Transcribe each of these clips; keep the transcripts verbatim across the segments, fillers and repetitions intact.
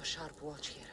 a sharp watch here.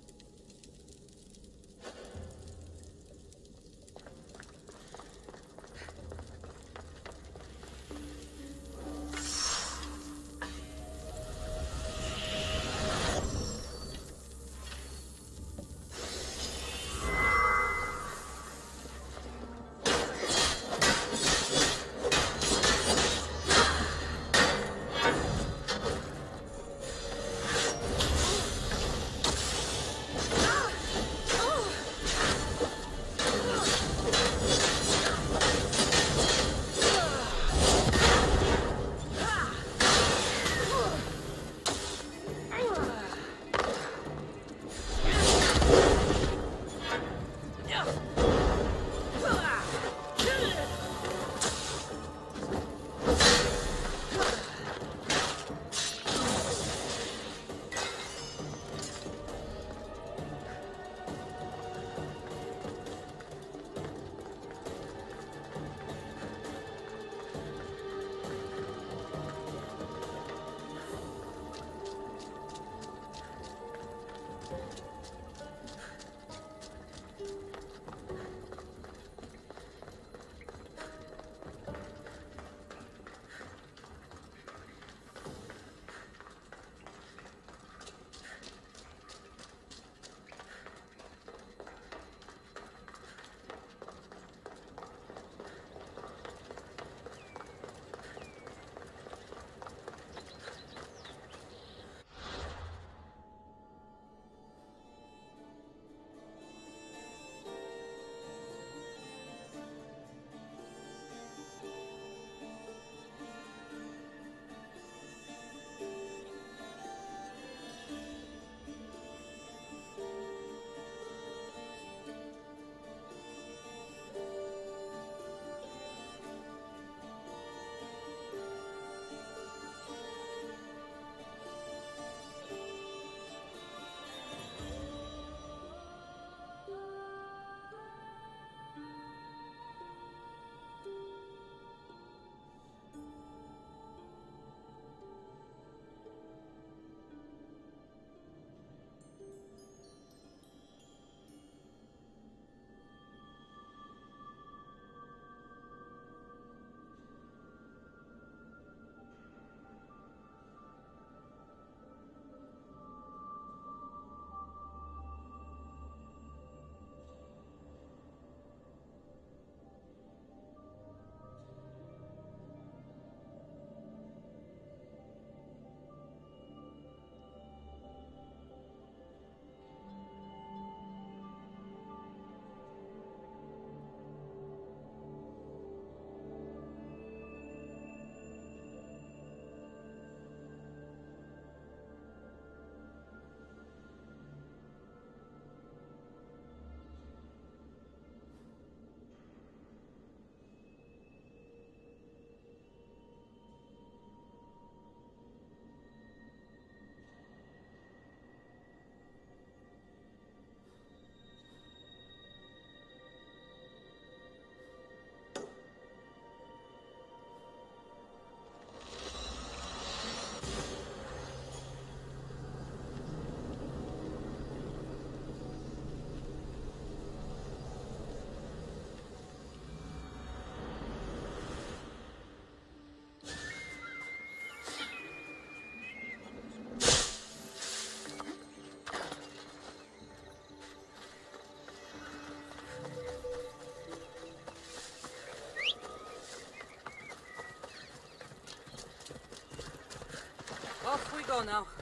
Off we go now.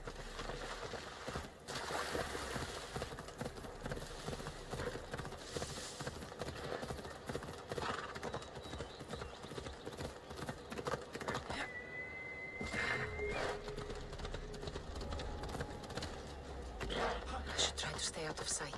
I should try to stay out of sight.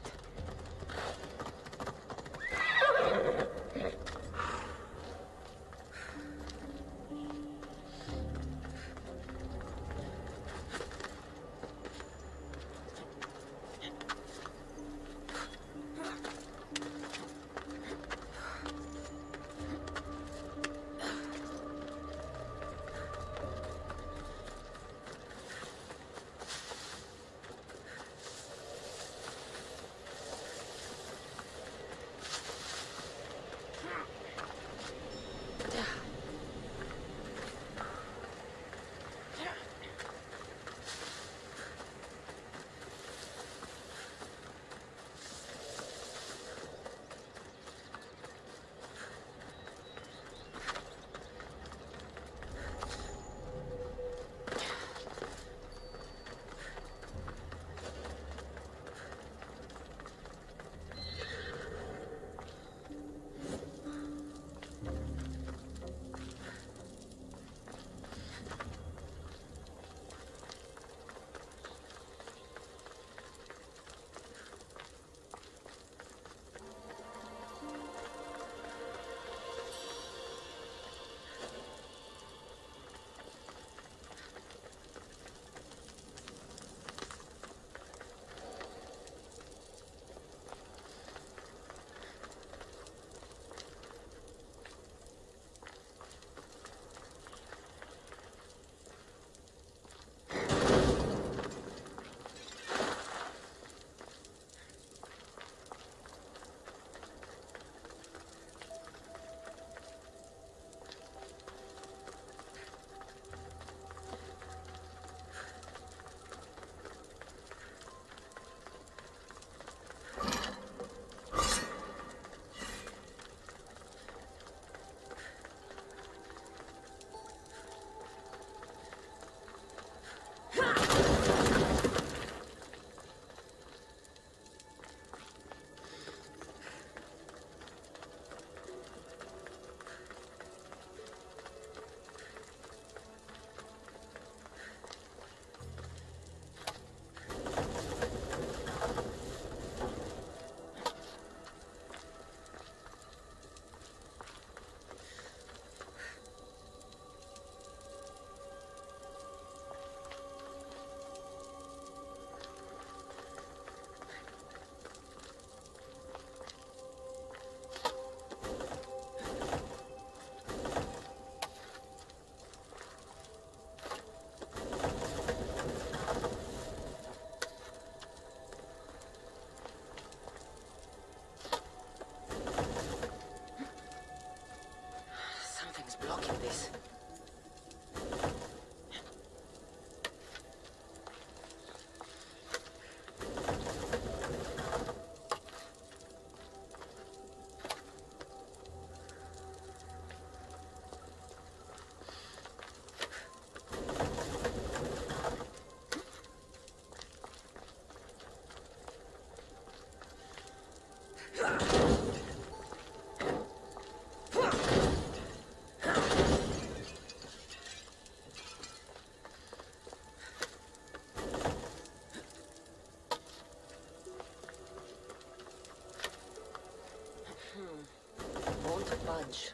much.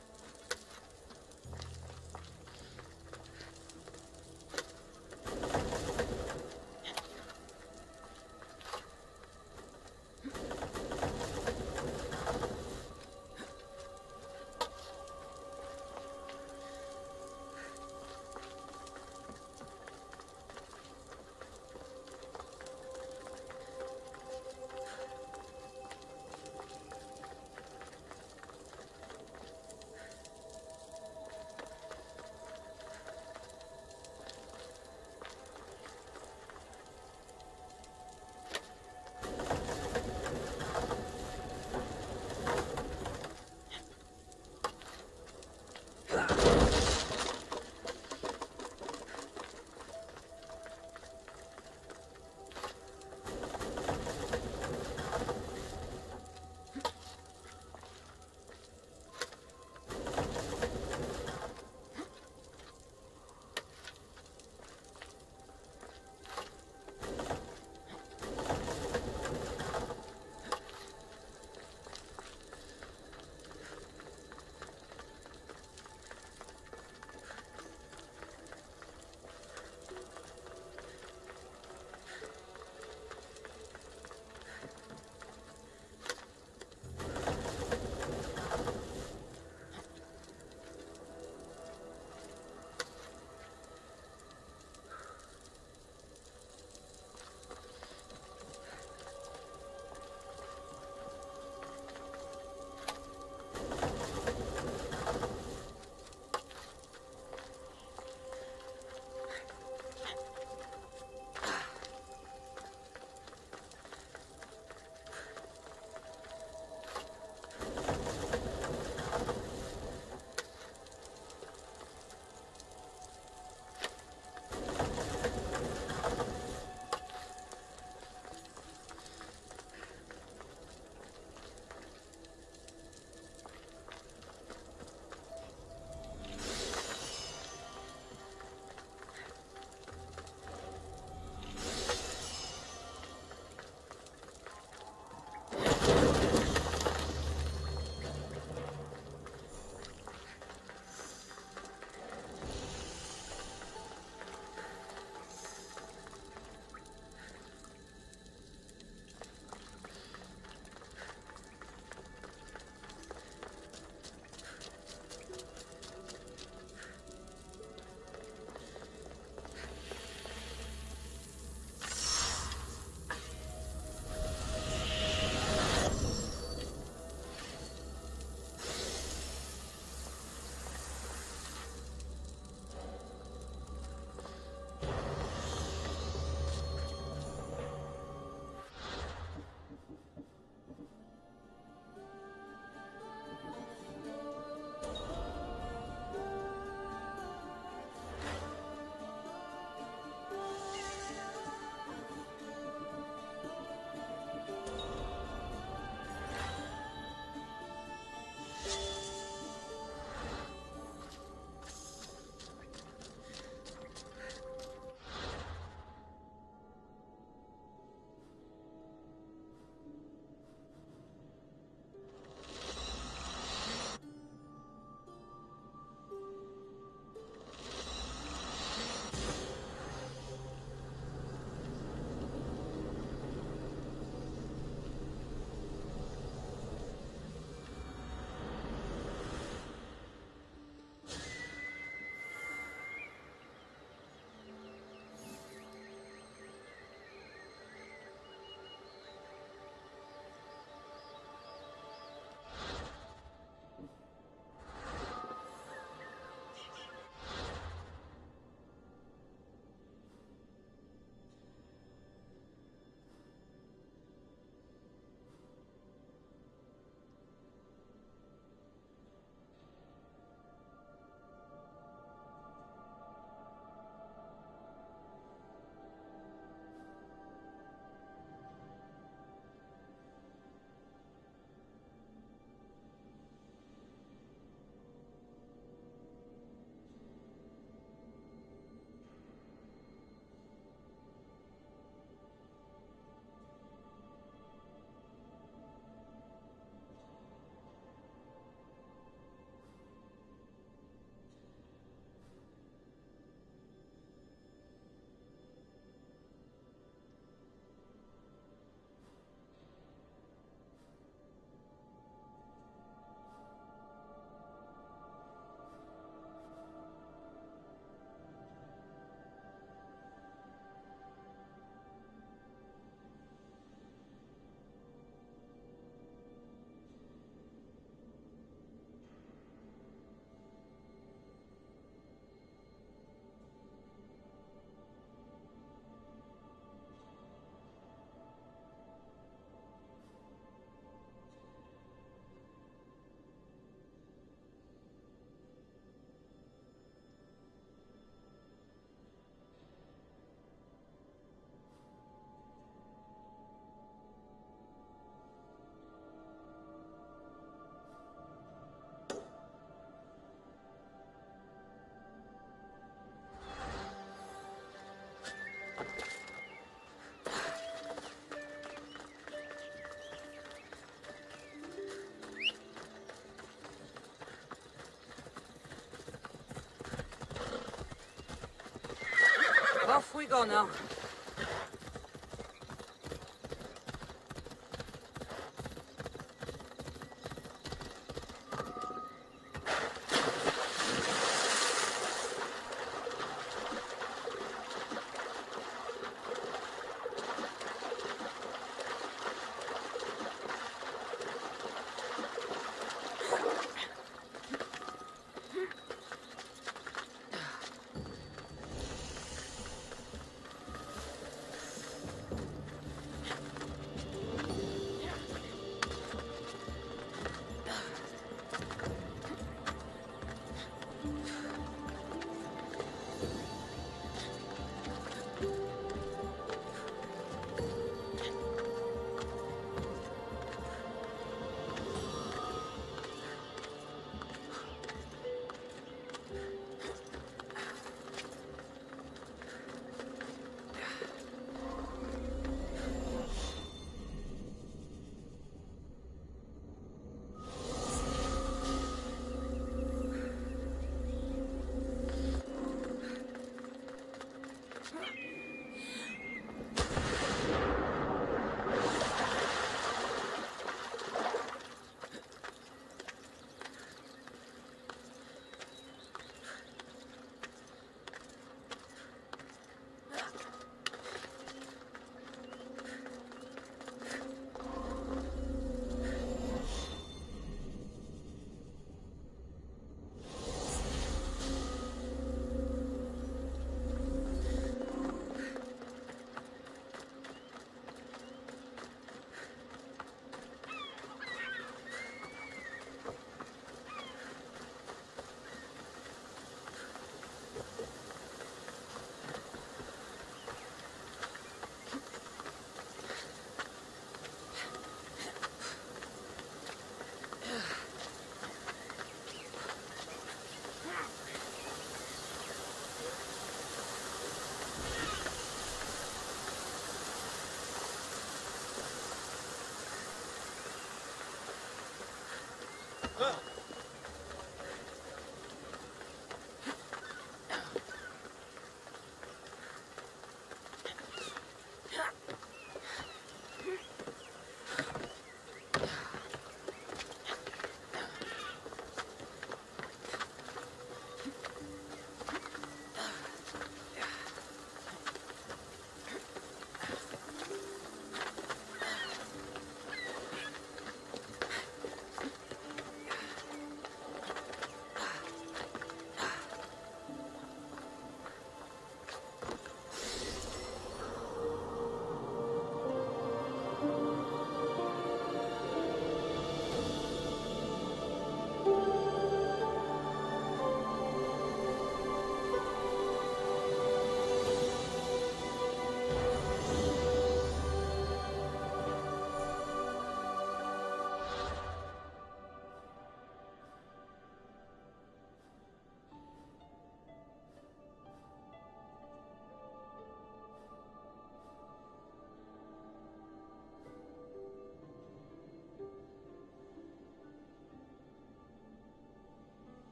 go now.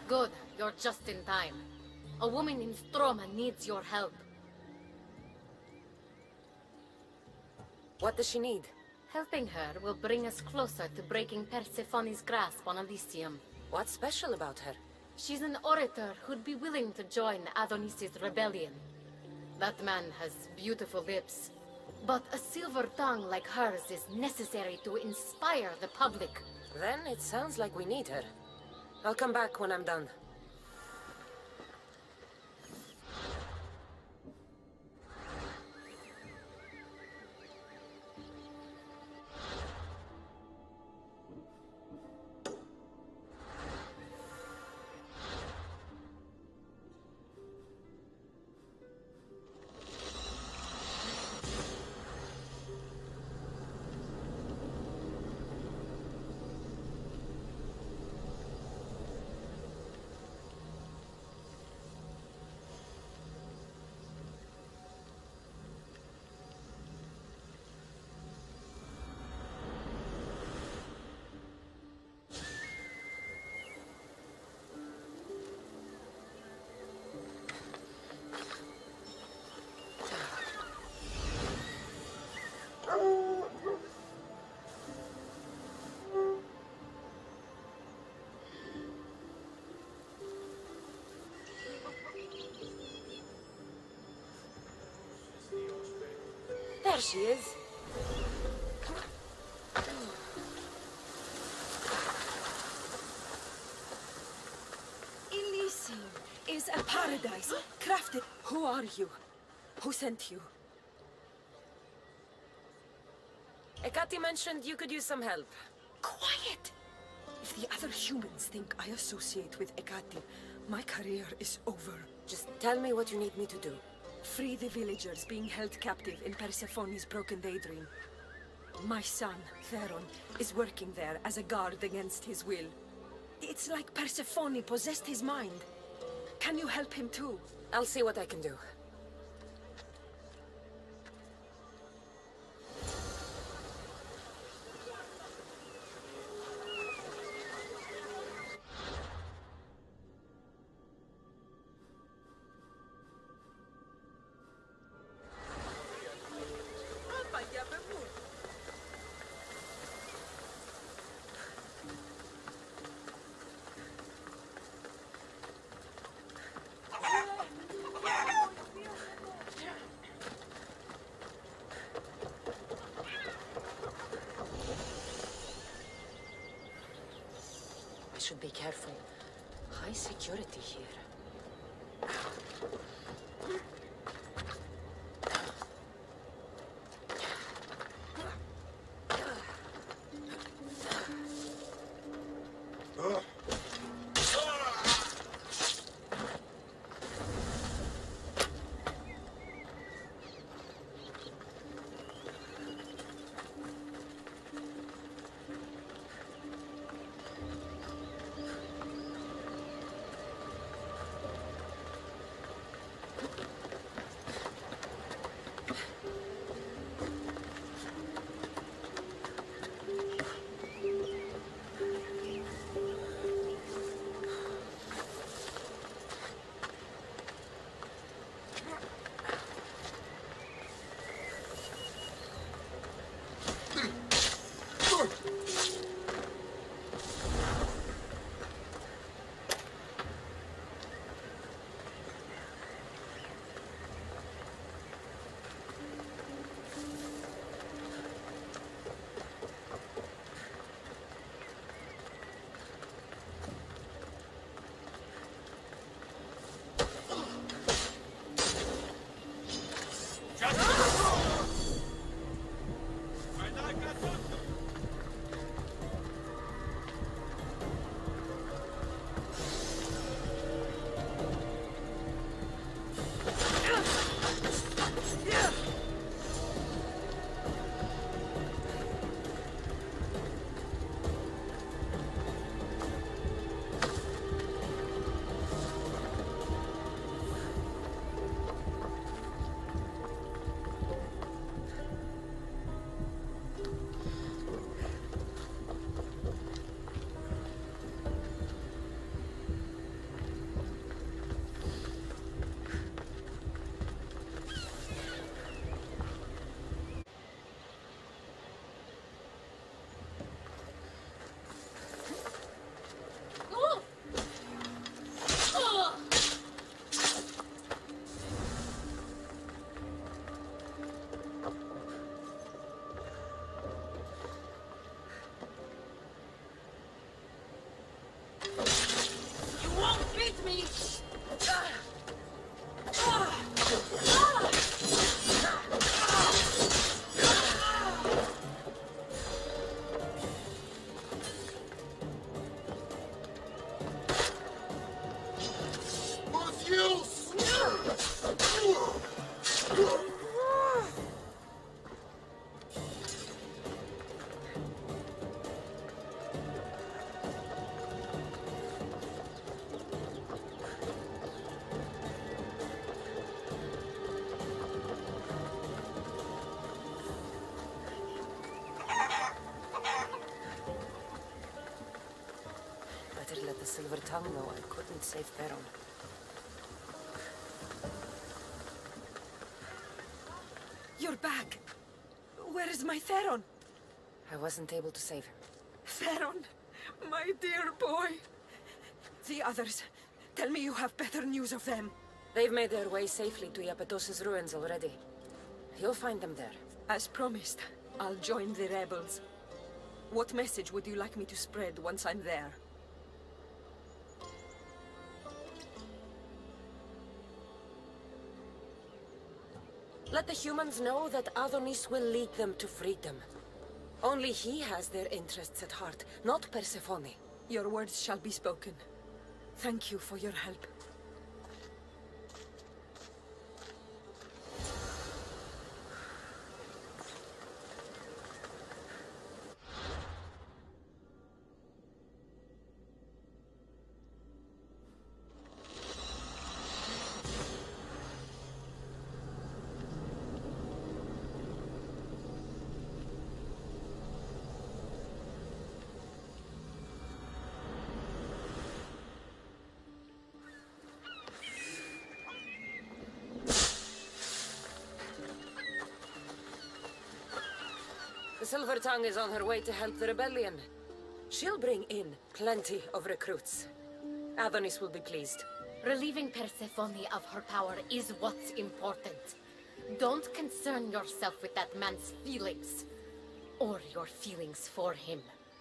Good, you're just in time. A woman in Stroma needs your help. What does she need? Helping her will bring us closer to breaking Persephone's grasp on Elysium. What's special about her? She's an orator who'd be willing to join Adonis' rebellion. That man has beautiful lips. But a silver tongue like hers is necessary to inspire the public. Then it sounds like we need her. I'll come back when I'm done. There she is. Elysium is a paradise crafted. Who are you? Who sent you? Ekati mentioned you could use some help. Quiet! If the other humans think I associate with Ekati, my career is over. Just tell me what you need me to do. Free the villagers being held captive in Persephone's broken daydream. My son, Theron, is working there as a guard against his will. It's like Persephone possessed his mind. Can you help him too? I'll see what I can do. I should be careful. High security here. me! Better let the Silver Tongue know I couldn't save Theron. You're back! Where is my Theron? I wasn't able to save him. Theron, my dear boy. The others, tell me you have better news of them. They've made their way safely to Iapetos's ruins already. You'll find them there. As promised, I'll join the rebels. What message would you like me to spread once I'm there? Let the humans know that Adonis will lead them to freedom. Only he has their interests at heart, not Persephone. Your words shall be spoken. Thank you for your help. The Silver Tongue is on her way to help the rebellion. She'll bring in plenty of recruits. Adonis will be pleased. Relieving Persephone of her power is what's important. Don't concern yourself with that man's feelings. Or your feelings for him.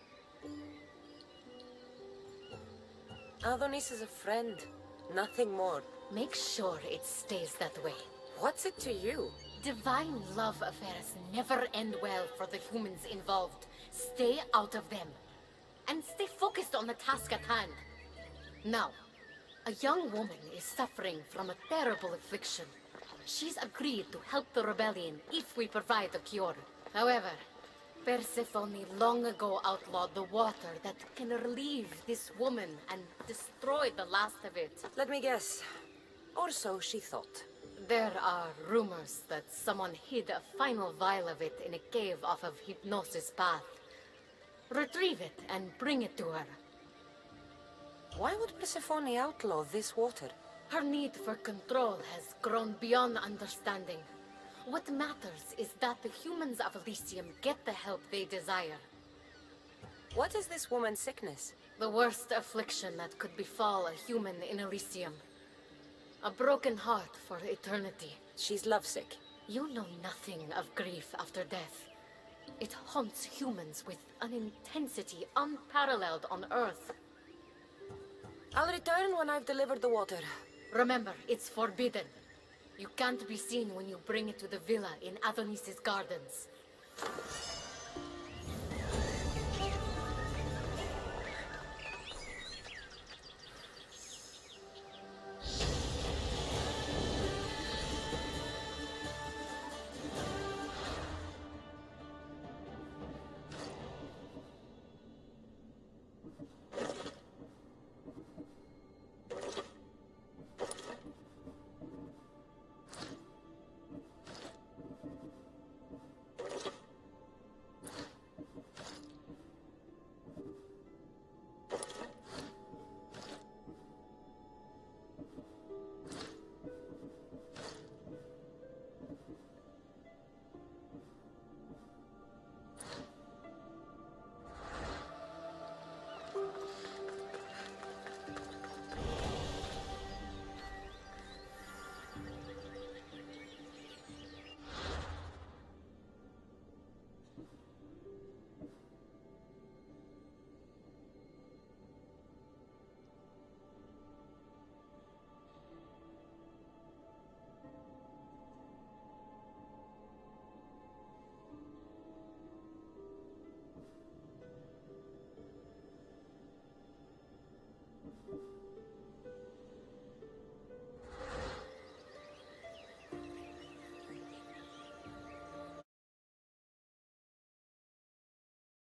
Adonis is a friend, nothing more. Make sure it stays that way. What's it to you? Divine love affairs never end well for the humans involved. Stay out of them. And stay focused on the task at hand. Now, a young woman is suffering from a terrible affliction. She's agreed to help the rebellion if we provide a cure. However, Persephone long ago outlawed the water that can relieve this woman and destroy the last of it. Let me guess. Or so she thought. There are rumors that someone hid a final vial of it in a cave off of Hypnosis Path. Retrieve it and bring it to her. Why would Persephone outlaw this water? Her need for control has grown beyond understanding. What matters is that the humans of Elysium get the help they desire. What is this woman's sickness? The worst affliction that could befall a human in Elysium. A broken heart for eternity. She's lovesick. You know nothing of grief after death. It haunts humans with an intensity unparalleled on Earth. I'll return when I've delivered the water. Remember, it's forbidden. You can't be seen when you bring it to the villa in Adonis's gardens.